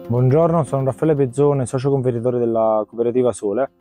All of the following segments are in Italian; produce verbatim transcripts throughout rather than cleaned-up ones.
Buongiorno, sono Raffaele Pezzone, socio conferitore della cooperativa Sole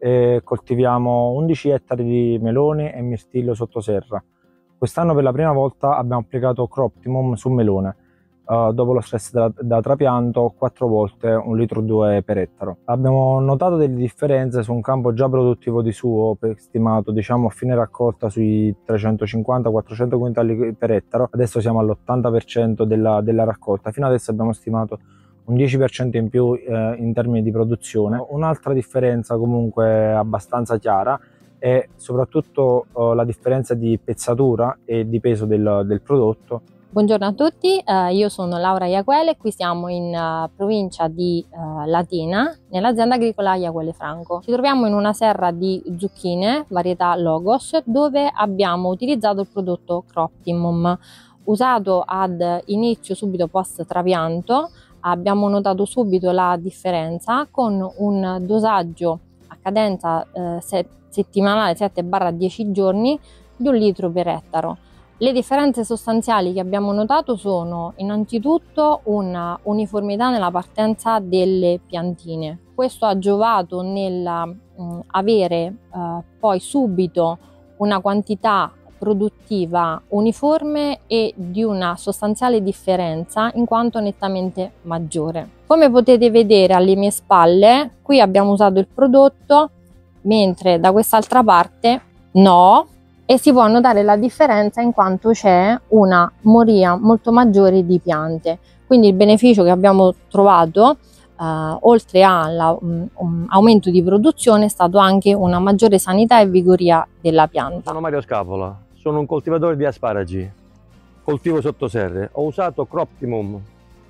e coltiviamo undici ettari di melone e mirtillo sottoserra. Quest'anno per la prima volta abbiamo applicato Croptimum su melone, uh, dopo lo stress da, da trapianto quattro volte un litro due per ettaro. Abbiamo notato delle differenze su un campo già produttivo di suo, stimato diciamo a fine raccolta sui trecentocinquanta quattrocento quintali per ettaro, adesso siamo all'ottanta per cento della, della raccolta, fino adesso abbiamo stimato un dieci per cento in più eh, in termini di produzione. Un'altra differenza comunque abbastanza chiara è soprattutto eh, la differenza di pezzatura e di peso del, del prodotto. Buongiorno a tutti, eh, io sono Laura Iaquele, qui siamo in uh, provincia di uh, Latina, nell'azienda agricola Iaquele Franco. Ci troviamo in una serra di zucchine, varietà Logos, dove abbiamo utilizzato il prodotto Croptimum, usato ad inizio subito post trapianto. Abbiamo notato subito la differenza con un dosaggio a cadenza eh, set settimanale sette dieci giorni di un litro per ettaro. Le differenze sostanziali che abbiamo notato sono innanzitutto una uniformità nella partenza delle piantine. Questo ha giovato nel mh, avere eh, poi subito una quantità produttiva uniforme e di una sostanziale differenza in quanto nettamente maggiore. Come potete vedere alle mie spalle, qui abbiamo usato il prodotto, mentre da quest'altra parte no, e si può notare la differenza in quanto c'è una moria molto maggiore di piante. Quindi il beneficio che abbiamo trovato Uh, oltre all'aumento um, di produzione è stato anche una maggiore sanità e vigoria della pianta. Sono Mario Scapola, sono un coltivatore di asparagi, coltivo sottoserre. Ho usato Croptimum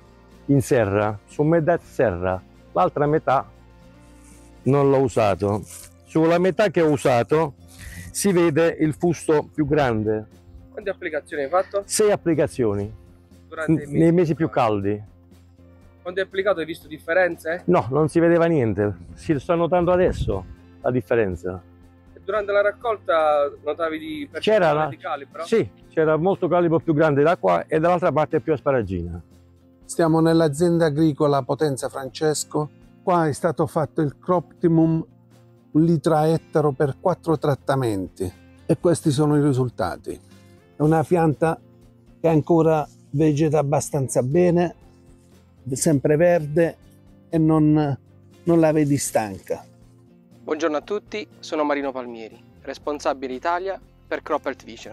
in serra, su metà serra, l'altra metà non l'ho usato. Sulla metà che ho usato si vede il fusto più grande. Quante applicazioni hai fatto? Sei applicazioni, durante i mesi nei mesi più caldi. Quando hai applicato hai visto differenze? No, non si vedeva niente, si sta notando adesso la differenza. E durante la raccolta notavi di percentuale di calibro? Sì, c'era molto calibro più grande da qua e dall'altra parte più asparagina. Stiamo nell'azienda agricola Potenza Francesco. Qua è stato fatto il Croptimum un litro a ettaro per quattro trattamenti e questi sono i risultati. È una pianta che ancora vegeta abbastanza bene, sempre verde e non, non la vedi stanca. Buongiorno a tutti, sono Marino Palmieri, responsabile Italia per Crop Health Vision.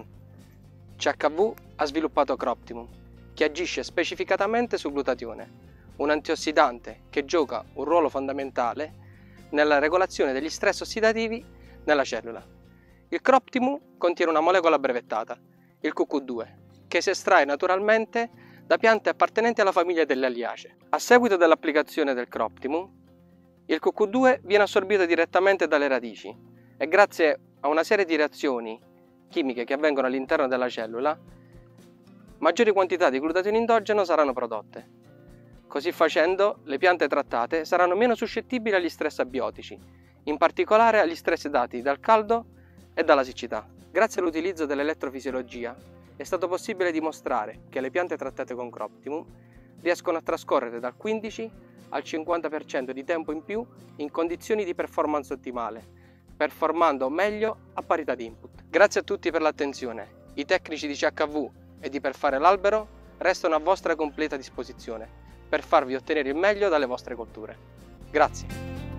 C H V ha sviluppato Croptimum, che agisce specificatamente sul glutatione, un antiossidante che gioca un ruolo fondamentale nella regolazione degli stress ossidativi nella cellula. Il Croptimum contiene una molecola brevettata, il Q Q due, che si estrae naturalmente da piante appartenenti alla famiglia delle Alliacee. A seguito dell'applicazione del Croptimum, il Q Q due viene assorbito direttamente dalle radici e grazie a una serie di reazioni chimiche che avvengono all'interno della cellula, maggiori quantità di glutatione endogeno saranno prodotte. Così facendo, le piante trattate saranno meno suscettibili agli stress abiotici, in particolare agli stress dati dal caldo e dalla siccità. Grazie all'utilizzo dell'elettrofisiologia, è stato possibile dimostrare che le piante trattate con Croptimum riescono a trascorrere dal quindici al cinquanta per cento di tempo in più in condizioni di performance ottimale, performando meglio a parità di input. Grazie a tutti per l'attenzione. I tecnici di C H V e di Per Fare l'Albero restano a vostra completa disposizione per farvi ottenere il meglio dalle vostre colture. Grazie.